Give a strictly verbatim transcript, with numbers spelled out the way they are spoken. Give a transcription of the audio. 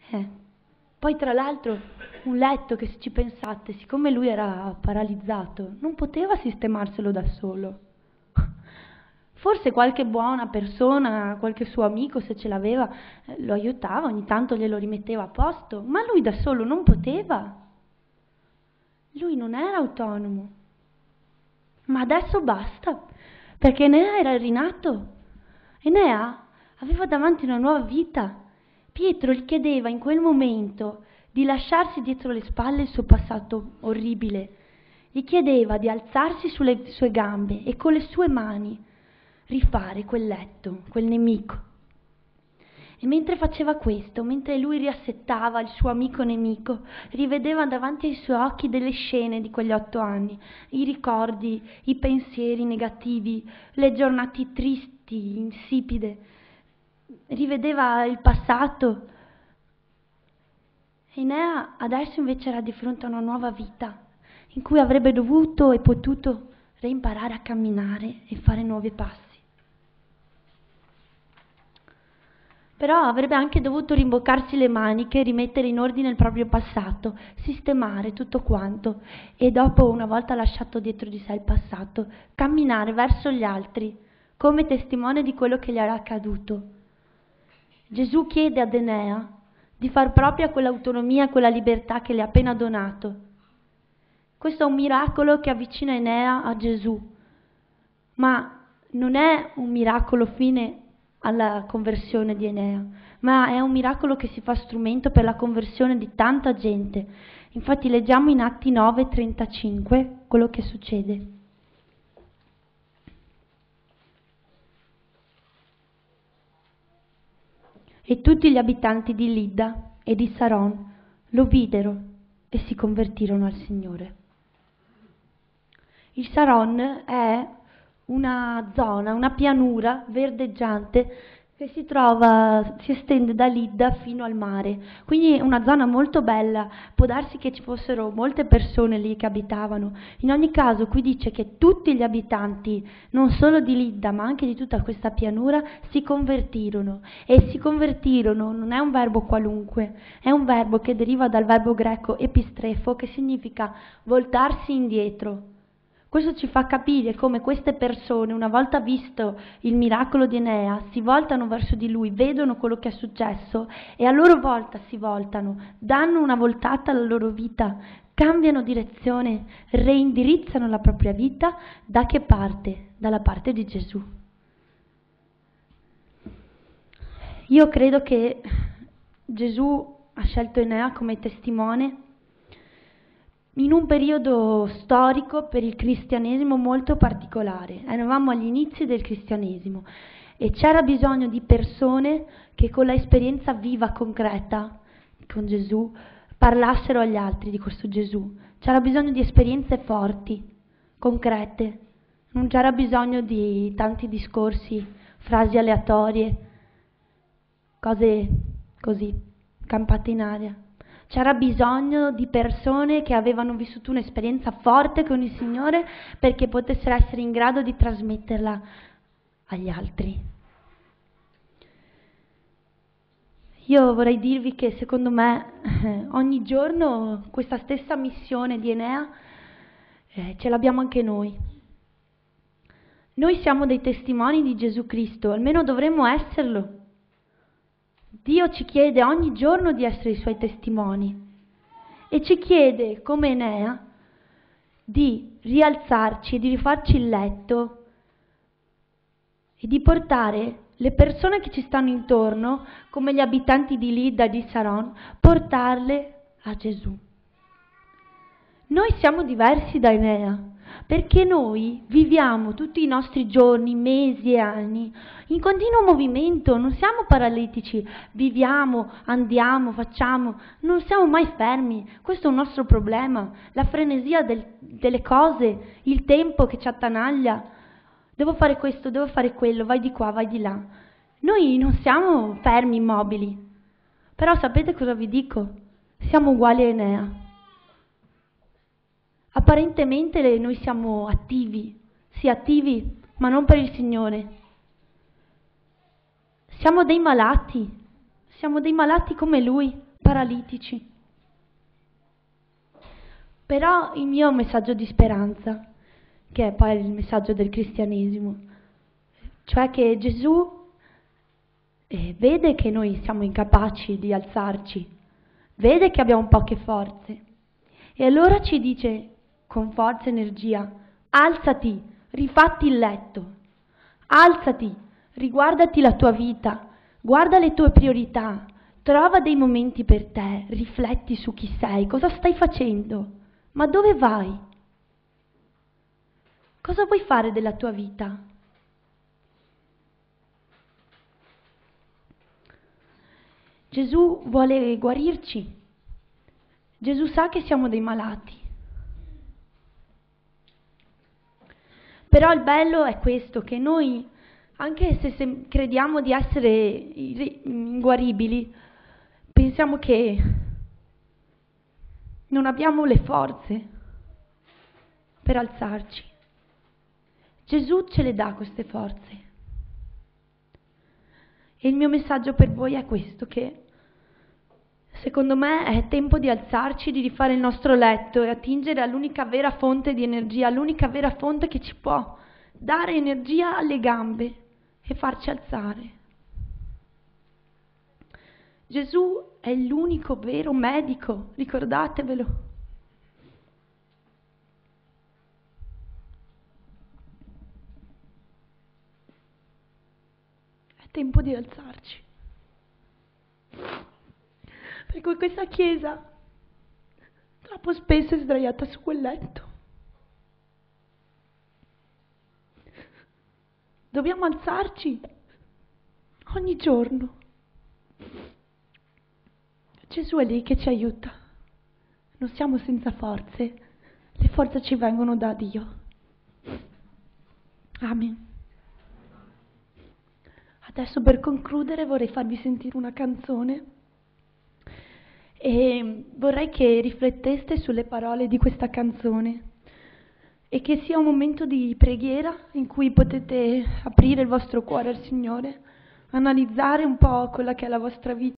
Eh. Poi tra l'altro un letto che, se ci pensate, siccome lui era paralizzato, non poteva sistemarselo da solo. Forse qualche buona persona, qualche suo amico, se ce l'aveva, eh, lo aiutava, ogni tanto glielo rimetteva a posto, ma lui da solo non poteva. Lui non era autonomo. Ma adesso basta, perché Enea era rinato. Enea aveva davanti una nuova vita. Pietro gli chiedeva in quel momento di lasciarsi dietro le spalle il suo passato orribile. Gli chiedeva di alzarsi sulle sue gambe e con le sue mani rifare quel letto, quel nemico. E mentre faceva questo, mentre lui riassettava il suo amico nemico, rivedeva davanti ai suoi occhi delle scene di quegli otto anni, i ricordi, i pensieri negativi, le giornate tristi, insipide. Rivedeva il passato. Enea adesso invece era di fronte a una nuova vita, in cui avrebbe dovuto e potuto reimparare a camminare e fare nuovi passi. Però avrebbe anche dovuto rimboccarsi le maniche, rimettere in ordine il proprio passato, sistemare tutto quanto e dopo, una volta lasciato dietro di sé il passato, camminare verso gli altri come testimone di quello che gli era accaduto. Gesù chiede ad Enea di far propria quell'autonomia, quella libertà che le ha appena donato. Questo è un miracolo che avvicina Enea a Gesù, ma non è un miracolo fine alla conversione di Enea, ma è un miracolo che si fa strumento per la conversione di tanta gente. Infatti leggiamo in Atti nove trentacinque quello che succede. E tutti gli abitanti di Lidda e di Saron lo videro e si convertirono al Signore. Il Saron è una zona, una pianura verdeggiante che si trova, si estende da Lidda fino al mare, quindi è una zona molto bella. Può darsi che ci fossero molte persone lì che abitavano. In ogni caso qui dice che tutti gli abitanti, non solo di Lidda ma anche di tutta questa pianura, si convertirono. E si convertirono non è un verbo qualunque, è un verbo che deriva dal verbo greco epistrefo, che significa voltarsi indietro. Questo ci fa capire come queste persone, una volta visto il miracolo di Enea, si voltano verso di lui, vedono quello che è successo e a loro volta si voltano, danno una voltata alla loro vita, cambiano direzione, reindirizzano la propria vita. Da che parte? Dalla parte di Gesù. Io credo che Gesù ha scelto Enea come testimone in un periodo storico per il cristianesimo molto particolare. Eravamo agli inizi del cristianesimo e c'era bisogno di persone che con l'esperienza viva, concreta con Gesù, parlassero agli altri di questo Gesù. C'era bisogno di esperienze forti, concrete. Non c'era bisogno di tanti discorsi, frasi aleatorie, cose così, campate in aria. C'era bisogno di persone che avevano vissuto un'esperienza forte con il Signore perché potessero essere in grado di trasmetterla agli altri. Io vorrei dirvi che secondo me eh, ogni giorno questa stessa missione di Enea eh, ce l'abbiamo anche noi. Noi siamo dei testimoni di Gesù Cristo, almeno dovremmo esserlo. Dio ci chiede ogni giorno di essere i Suoi testimoni e ci chiede, come Enea, di rialzarci e di rifarci il letto e di portare le persone che ci stanno intorno, come gli abitanti di Lidda e di Saron, portarle a Gesù. Noi siamo diversi da Enea, perché noi viviamo tutti i nostri giorni, mesi e anni in continuo movimento, non siamo paralitici, viviamo, andiamo, facciamo, non siamo mai fermi. Questo è un nostro problema, la frenesia del, delle cose, il tempo che ci attanaglia. Devo fare questo, devo fare quello, vai di qua, vai di là. Noi non siamo fermi, immobili, però sapete cosa vi dico? Siamo uguali a Enea. Apparentemente noi siamo attivi, sì attivi, ma non per il Signore. Siamo dei malati, siamo dei malati come Lui, paralitici. Però il mio messaggio di speranza, che è poi il messaggio del cristianesimo, cioè che Gesù eh, vede che noi siamo incapaci di alzarci, vede che abbiamo poche forze e allora ci dice con forza e energia: alzati, rifatti il letto, alzati, riguardati la tua vita, guarda le tue priorità, trova dei momenti per te, rifletti su chi sei, cosa stai facendo, ma dove vai? Cosa vuoi fare della tua vita? Gesù vuole guarirci. Gesù sa che siamo dei malati. Però il bello è questo, che noi, anche se, se crediamo di essere inguaribili, pensiamo che non abbiamo le forze per alzarci. Gesù ce le dà queste forze. E il mio messaggio per voi è questo, che secondo me è tempo di alzarci, di rifare il nostro letto e attingere all'unica vera fonte di energia, all'unica vera fonte che ci può dare energia alle gambe e farci alzare. Gesù è l'unico vero medico, ricordatevelo. È tempo di alzarci. Perché questa chiesa troppo spesso è sdraiata su quel letto. Dobbiamo alzarci ogni giorno. Gesù è lì che ci aiuta. Non siamo senza forze, le forze ci vengono da Dio. Amen. Adesso per concludere vorrei farvi sentire una canzone. E vorrei che rifletteste sulle parole di questa canzone e che sia un momento di preghiera in cui potete aprire il vostro cuore al Signore, analizzare un po' quella che è la vostra vita.